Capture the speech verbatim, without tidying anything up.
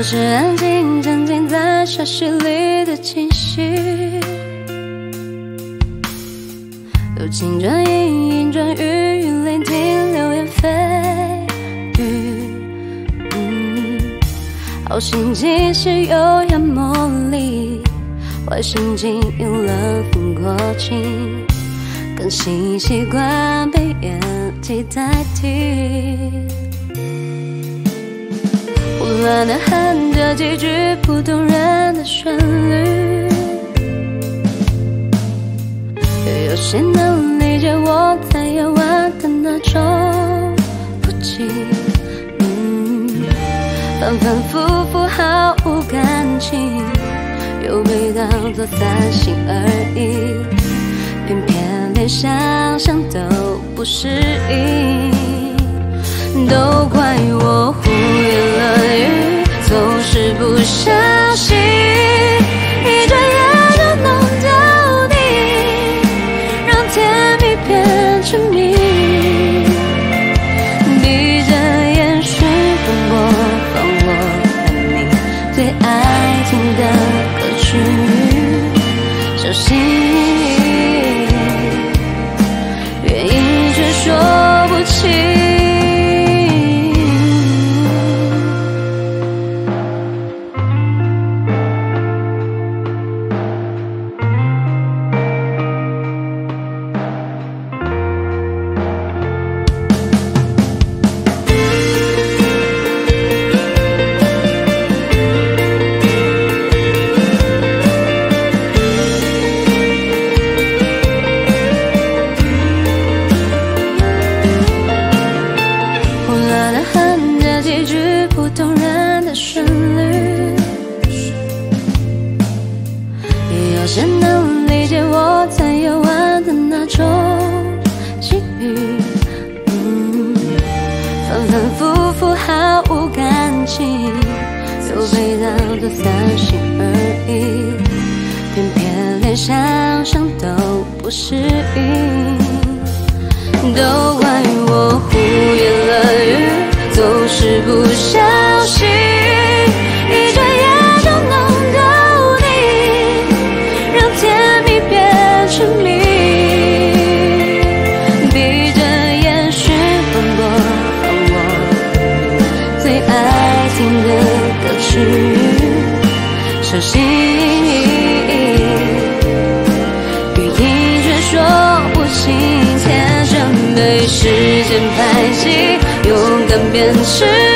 是安静沉浸在沙溪里的气息，有情转阴，阴转雨，雨聆听流言蜚语。嗯，好心情是有样魔力，坏心情有了风过境，更新习惯被眼替代替。混乱的喊着几句普通人的旋律，有谁能理解我在夜晚的那种不羁？嗯，反反复复毫无感情，又被当作散心而已，偏偏连想想都不适应。都怪我忽略了雨，总是不小心，一转眼就弄丢你，让甜蜜变成谜。闭着眼循环播放我和你最爱听的歌曲，小心原因却说不清。有谁能理解我在夜晚的那种际遇？嗯，反反复复毫无感情，又被当作散心而已，偏偏连想想都不适应。都怪我忽略了雨，总是不小心，一转眼就弄丢你，让甜蜜变成谜。闭着眼循环播放我最爱听的歌曲，小心语音却说不清，天真被时间排挤，勇敢变迟。